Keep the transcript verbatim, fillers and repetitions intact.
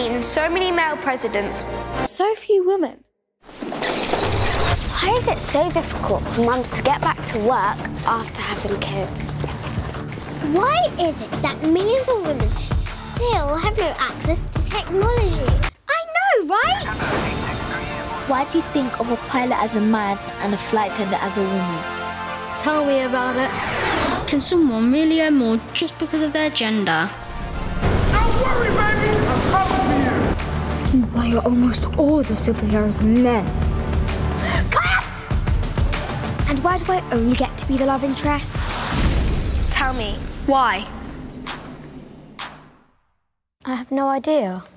seen so many male presidents, so few women. Why is it so difficult for mums to get back to work after having kids? Why is it that millions of women still have no access to technology? I know, right? Why do you think of a pilot as a man and a flight attendant as a woman? Tell me about it. Can someone really earn more just because of their gender? Don't worry, baby! I'm coming for you! Why are almost all the superheroes men? Cut! And why do I only get to be the love interest? Tell me, why? I have no idea.